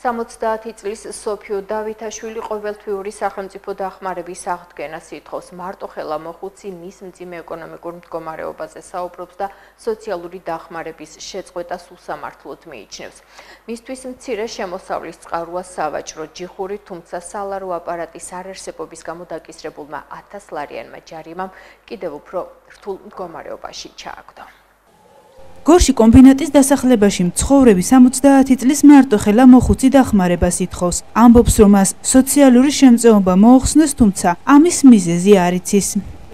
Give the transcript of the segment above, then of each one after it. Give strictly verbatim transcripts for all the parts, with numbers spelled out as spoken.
სამოცდაათი წლის სოფიო დავითაშვილი ყოველთვიური სახელმწიფო დახმარების აღდგენას ითხოვს. მარტოხელა მოხუცი მის მძიმე ეკონომიკურ მდგომარეობაზე საუბრობს და სოციალური დახმარების შეწყვეტას უსამართლოდ მიიჩნევს. მისთვის მცირე შემოსავლის წყაროა სავაჭრო ჯიხური, თუმცა სალარო აპარატის არარსებობის გამო დაკისრებულმა ათასლარიანმა ჯარიმამ კიდევ უფრო რთულ მდგომარეობაში ჩააგდო. გორში კომბინატის დასახლებაში მცხოვრები სამოცდაათი წლის მარტოხელა მოხუცი დახმარებას ითხოვს. ამბობს, რომ მას სოციალური შემწეობა მოუხსნეს, თუმცა ამის მიზეზი არ იცის.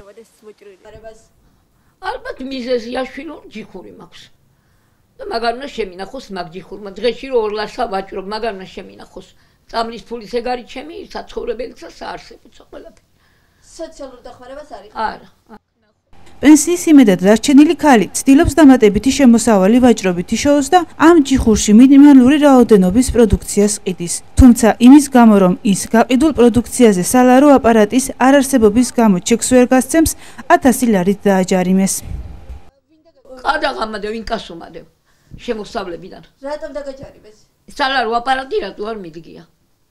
ალბათ მიზეზია შვილო ჯიხური მაქვს. და მაგარ უნდა შემინახოს მაგ ჯიხურმა. დღეში რო ორ ლარსა ვაჭრობ, მაგარ უნდა შემინახოს. წამლის ფულის ეგარი ჩემი საცხოვრებელისა საარსებოცა ყველაფერი. სოციალურ დახმარებას არის? არა. პენსიის იმედად დარჩენილი ქალი ცდილობს დამატებითი შემოსავალი ვაჭრობით იშოვოს და ამ ჯიხურში მინიმალური რაოდენობის პროდუქციას ყიდის. თუმცა იმის გამო, რომ ის გაყიდულ პროდუქციაზე სალარო აპარატის არარსებობის გამო ჩეკს ვერ გასცემს, ათასი ლარით დააჯარიმეს. ყადაღამადე ვინკასომადე შემოსავლებიდან. რატომ დაგაჯარიმეს? სალარო აპარატი რატო არ მიდგია?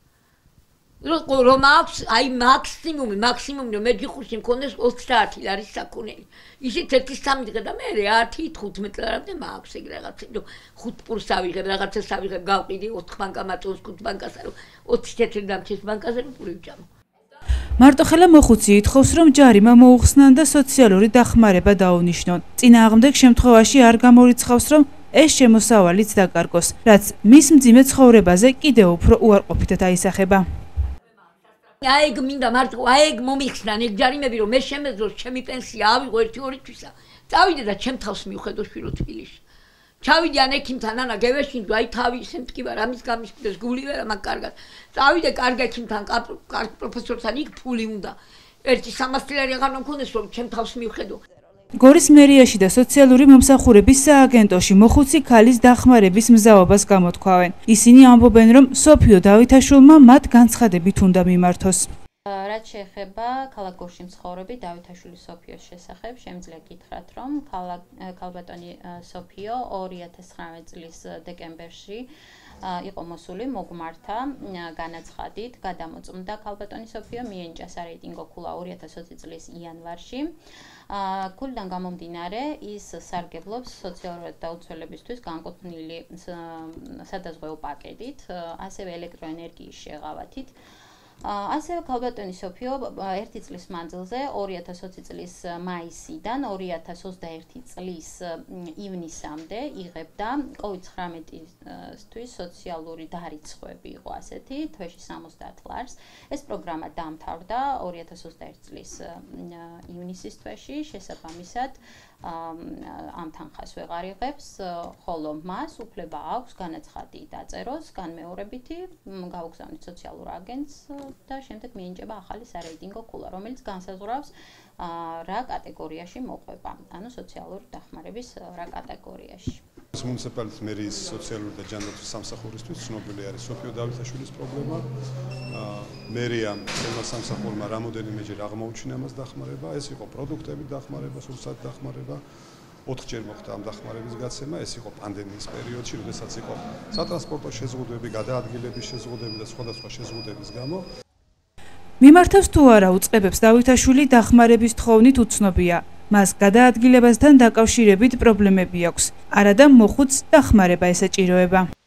რომ აქვს აი მაქსიმუმი მაქსიმუმი რომ მე ჯიხურში მქონდეს ოცდაათი ლარის საქონელი. ისიც ერთი სამი დღე და მე ათი თხუთმეტ ლარამდე მაქვს ეგ რაღაცა. ხუთ პურს ავიღებ, რაღაცას ავიღებ, გავყიდი ოთხ ბანკამატოს, ხუთ ბანკასა რომ ოცი თეთრი დამჩეს ბანკაზე რომ პური ვჭამო. მარტოხელა მოხუცი ითხოვს, რომ ჯარიმა მოუხსნან და სოციალური დახმარება დაუნიშნონ. წინააღმდეგ შემთხვევაში არ გამორიცხავს, რომ ეს შემოსავალიც დაკარგოს, რაც მის მძიმე ცხოვრებაზე კიდევ უფრო უარყოფითად აისახება. აეგ მინდა მარტო აეგ მომიხსნან ეგ ჯარიმები რომ მე შემეძლო ჩემი პენსია ავიღო ერთი ორი თვისა. წავიდე და ჩემ თავს მივხედო შვილო თბილისში. ჩავიდე ან ექიმთან ანა გევეშინდო აი თავი ისე მткиვა რამის გამიშკდეს გული ვერა მაგ კარგად. წავიდე კარგ ექიმთან კარგ პროფესორთან იქ ფული უნდა. ერთი სამასი ლარი აღარ მქონდეს რომ ჩემ თავს მივხედო. გორის მერიაში და სოციალური მომსახურების სააგენტოში მოხუცი ქალის დახმარების მზაობას გამოთქვავენ. ისინი ამბობენ, რომ სოფიო დავითაშვილმა მათ განცხადებით უნდა მიმართოს. რაც შეეხება ქალაქ გორში მცხოვრები დავითაშვილის სოფიოს შესახებ, შემიძლია გითხრათ, რომ ქალბატონი სოფიო ორი ათას ცხრამეტ წლის დეკემბერში იყო მოსული მოგმართა განაცხადით, გადამოწმდა ქალბატონი სოფიო მიენიჭა სარეიტინგო ქულა ორი ათას ოცი წლის იანვარში. ქულიდან გამომდინარე ის სარგებლობს სოციალურად დაუცველებისთვის განკუთვნილი სადაზღვეო პაკეტით, ასევე ელექტროენერგიის შეღავათით. ასევე ქალბატონი სოფიო ერთი წლის მანძილზე ორი ათას ოცი წლის მაისიდან ორი ათას ოცდაერთი წლის ივნისამდე იღებდა კოვიდ ცხრამეტისთვის სოციალური დარიცხვები იყო ასეთი, თვეში სამოცდაათ ლარს. ეს პროგრამა დაამთავრდა ორი ათას ოცდაერთი წლის ივნისის თვეში, შესაბამისად ამ თანხას ვეღარ იღებს, ხოლო მას უფლება აქვს განაცხადი დაწეროს განმეორებითი, გაუგზავნით სოციალურ აგენტს და შემდეგ მიენიჭება ახალი სარეიტინგო ქულა, რომელიც განსაზღვრავს რა კატეგორიაში მოყვება, ანუ სოციალური დახმარების რა კატეგორიაში. მუნიციპალიტეტის მერიის სოციალური და ჯანდაცვის სამსახურისთვის ცნობილი არის სოფიო დავითაშვილის პრობლემა. მერიამ ხელმა სამსახურმა რამოდენიმეჯერ აღმოუჩინა მას დახმარება, ეს იყო პროდუქტების დახმარება, სურსათ დახმარება. ოთხჯერ მოხდა ამ დახმარების გაცემა, ეს იყო პანდემიის პერიოდში, როდესაც იყო სატრანსპორტო შეზღუდვები, გადაადგილების შეზღუდვები და სხვადასხვა შეზღუდვების გამო. მიმართავს თუ არა უწყებებს დავითაშვილი დახმარების თხოვნით უცნობია. მას გადაადგილებასთან დაკავშირებით პრობლემები აქვს. არადა მოხუცს დახმარება ესაჭიროება.